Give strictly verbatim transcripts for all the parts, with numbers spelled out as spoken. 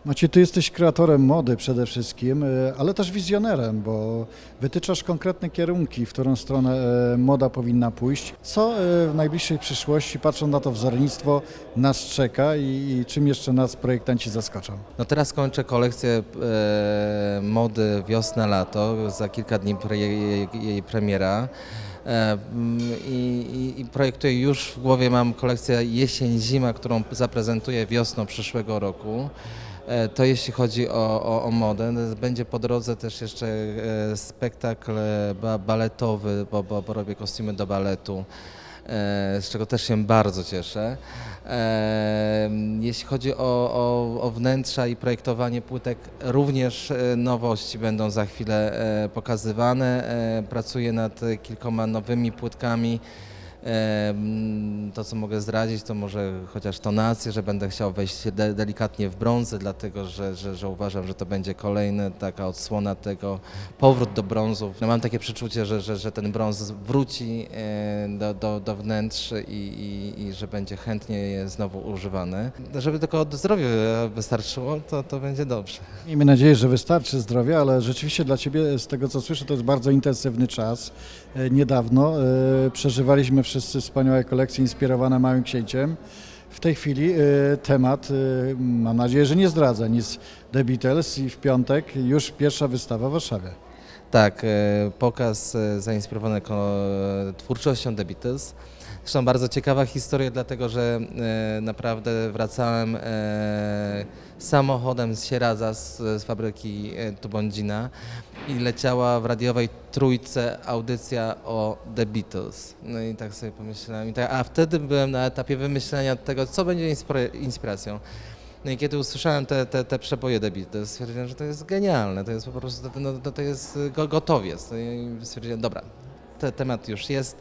Maciej, ty jesteś kreatorem mody przede wszystkim, y, ale też wizjonerem, bo wytyczasz konkretne kierunki, w którą stronę y, moda powinna pójść. Co y, w najbliższej przyszłości, patrząc na to wzornictwo, nas czeka i, i czym jeszcze nas projektanci zaskoczą? No teraz kończę kolekcję e, mody wiosna-lato, za kilka dni pre, jej, jej premiera. E, i, i, I projektuję już w głowie, mam kolekcję jesień-zima, którą zaprezentuję wiosną przyszłego roku. E, to jeśli chodzi o, o, o modę. Będzie po drodze też jeszcze e, spektakl ba, baletowy, bo, bo, bo robię kostiumy do baletu, e, z czego też się bardzo cieszę. E, Jeśli chodzi o, o, o wnętrza i projektowanie płytek, również e, nowości będą za chwilę e, pokazywane. E, Pracuję nad kilkoma nowymi płytkami. E, To, co mogę zdradzić, to może chociaż tonację, że będę chciał wejść de delikatnie w brązy, dlatego że, że, że uważam, że to będzie kolejna taka odsłona tego, powrót do brązów. No, mam takie przeczucie, że, że, że ten brąz wróci e, do, do, do wnętrz i, i, i że będzie chętnie je znowu używany. Żeby tylko od zdrowia wystarczyło, to, to będzie dobrze. Miejmy nadzieję, że wystarczy zdrowia, ale rzeczywiście dla Ciebie, z tego co słyszę, to jest bardzo intensywny czas. E, Niedawno e, przeżywaliśmy wszyscy wspaniałe kolekcje inspirowane Małym Księciem. W tej chwili e, temat, e, mam nadzieję, że nie zdradza nic, The Beatles i w piątek już pierwsza wystawa w Warszawie. Tak, e, pokaz e, zainspirowany ko- twórczością The Beatles. Zresztą bardzo ciekawa historia, dlatego że e, naprawdę wracałem e, samochodem z Sieradza, z, z fabryki e, Tubondzina i leciała w radiowej trójce audycja o The Beatles. No i tak sobie pomyślałem, i tak, a wtedy byłem na etapie wymyślenia tego, co będzie inspira- inspiracją. No i kiedy usłyszałem te, te, te przeboje The Beatles, stwierdziłem, że to jest genialne, to jest po prostu, no, to, to jest go- gotowiec. No i stwierdziłem, dobra, ten temat już jest.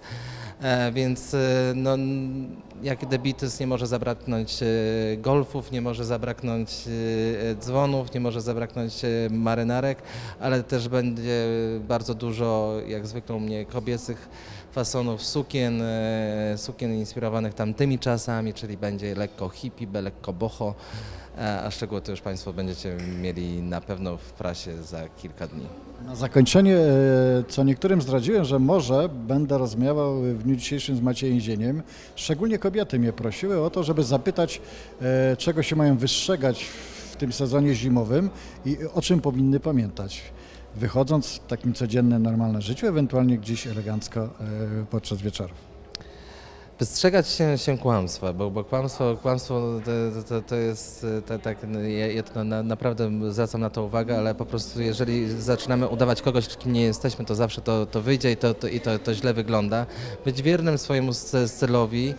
E, więc e, no, n- jak The Beatles nie może zabraknąć e, golfów, nie może zabraknąć e, dzwonów, nie może zabraknąć e, marynarek, ale też będzie bardzo dużo, jak zwykle u mnie, kobiecych fasonów sukien, e, sukien inspirowanych tamtymi czasami, czyli będzie lekko hippie, be- lekko boho, e, a szczegóły to już Państwo będziecie mieli na pewno w prasie za kilka dni. Na zakończenie, e, co niektórym zdradziłem, że może będę rozmawiał w dniu dzisiejszym z Maciejem Zieniem. Szczególnie kobiety mnie prosiły o to, żeby zapytać, e, czego się mają wystrzegać w tym sezonie zimowym i o czym powinny pamiętać, wychodząc w takim codziennym, normalnym życiu, ewentualnie gdzieś elegancko e, podczas wieczorów. Wystrzegać się, się kłamstwa, bo, bo kłamstwo, kłamstwo to, to, to jest to, tak, ja, ja to na, naprawdę zwracam na to uwagę, ale po prostu jeżeli zaczynamy udawać kogoś, kim nie jesteśmy, to zawsze to, to wyjdzie i, to, to, i to, to źle wygląda. Być wiernym swojemu stylowi,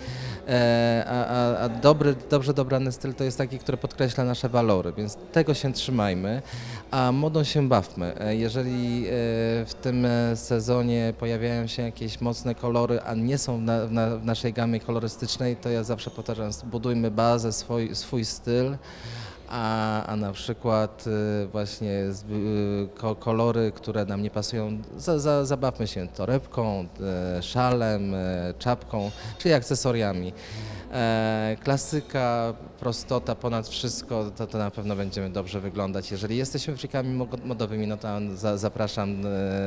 e, a, a, a dobry, dobrze dobrany styl to jest taki, który podkreśla nasze walory, więc tego się trzymajmy, a modą się bawmy. E, Jeżeli e, w tym sezonie pojawiają się jakieś mocne kolory, a nie są na, na, w naszej gamie kolorystycznej, to ja zawsze powtarzam, budujmy bazę, swój, swój styl, a, a na przykład y, właśnie z, y, ko, kolory, które nam nie pasują, za, za, zabawmy się torebką, y, szalem, y, czapką, czyli akcesoriami. E, klasyka, prostota ponad wszystko, to, to na pewno będziemy dobrze wyglądać. Jeżeli jesteśmy frikami mo- modowymi, no to za, zapraszam e,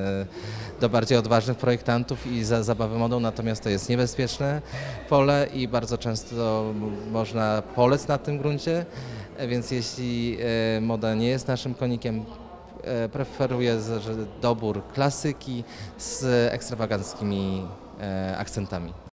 do bardziej odważnych projektantów i za zabawę modą, natomiast to jest niebezpieczne pole i bardzo często m- można polec na tym gruncie, e, więc jeśli e, moda nie jest naszym konikiem, e, preferuję z, że dobór klasyki z ekstrawaganckimi e, akcentami.